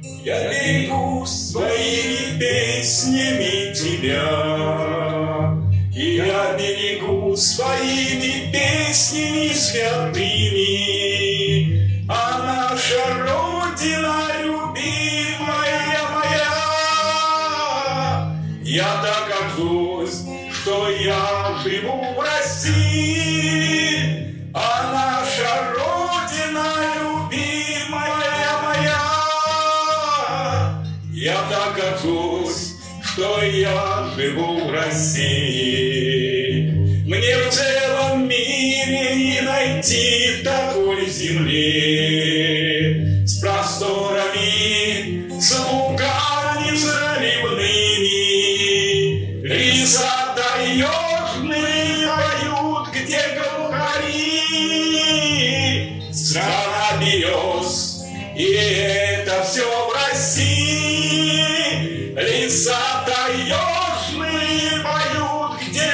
Я берегу своими песнями тебя, и я берегу своими песнями святыми, а наша Родина любимая моя. Я так горжусь, что я живу в России, а наша Родина любимая моя. Я так горжусь, что я живу в России. Мне в целом мире не найти такой земли, с просторами, с лугами заливными. Леса таежные поют, где глухари. Страна берез, и это все в России. Леса таежные поют, где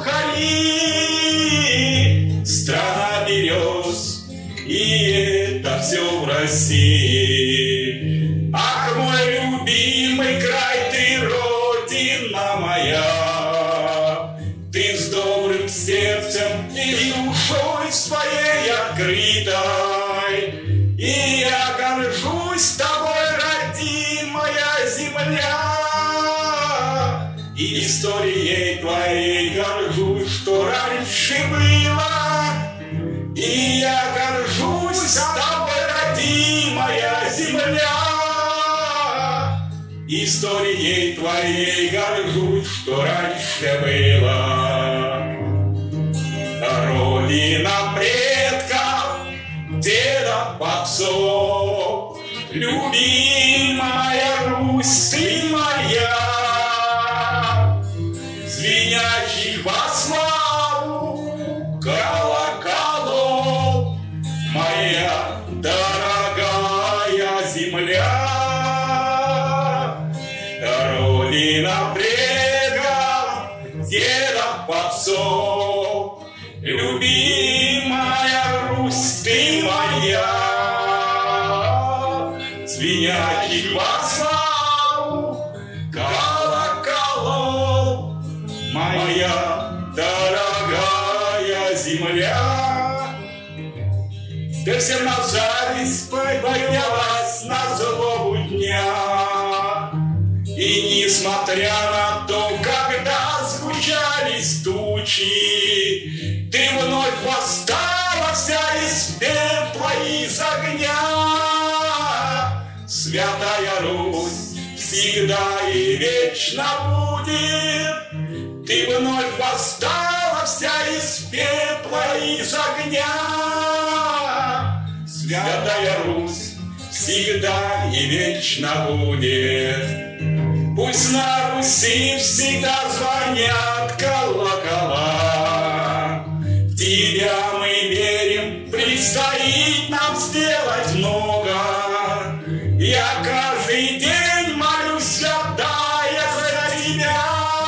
глухари. Страна берез, и это все в России. Ах, мой любимый край, ты Родина моя, ты с добрым сердцем и душой своей открытой, и я горжусь тобой, родимая земля. Историей твоей горжусь, что раньше было, и я горжусь тобой, родимая земля. Историей твоей горжусь, что раньше было. Родина предков, дедов, отцов, любимая Русь ты моя, звенящих во славу колоколов, моя дорогая земля. Родина предков, дедов, отцов, любимая Русь ты моя, звенящих во славу колоколов, моя дорогая земля. Ты всем на зависть поднялась на злобу дня, и несмотря на то, когда сгущались тучи, ты вновь восстала вся из пепла, из огня. Святая Русь всегда и вечно будет, ты вновь восстала вся из пепла, из огня. Святая Русь всегда и вечно будет. Пусть на Руси всегда звонят колокола. В тебя мы верим, предстоит нам сделать много. Я каждый день молюсь, святая, за тебя.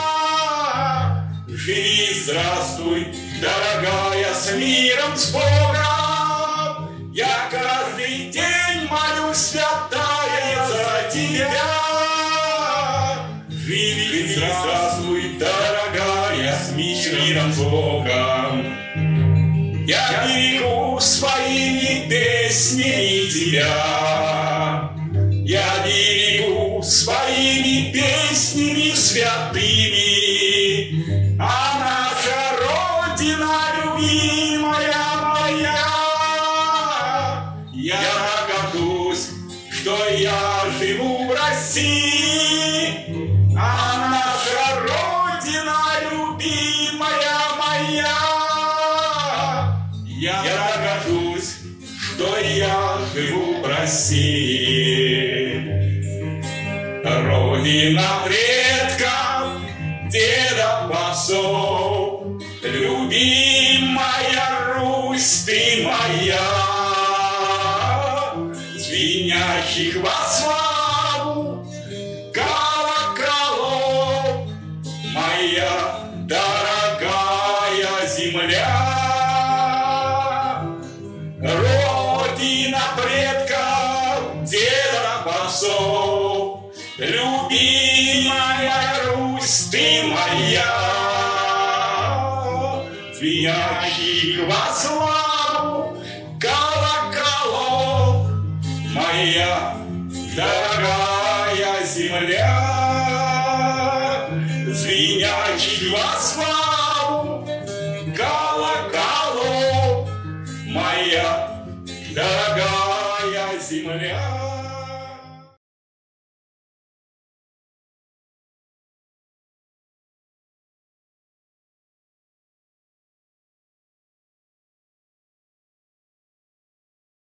Живи, здравствуй, дорогая, с миром, с Богом. Я каждый день молюсь, святая, за тебя. Живи, здравствуй, дорогая, с миром, с Богом. Я берегу своими песнями тебя, я берегу своими песнями святыми, а наша Родина любимая моя. Я горжусь, что я живу в России, а наша Родина любимая моя. Я горжусь, что я живу в России. Родина предков, дедов, отцов, любимая Русь ты моя, звенящих во славу колоколов, моя дорогая земля. Родина предков, дедов, отцов, моя, звенящих во славу колоколов, моя дорогая земля, звенящих во славу колоколов.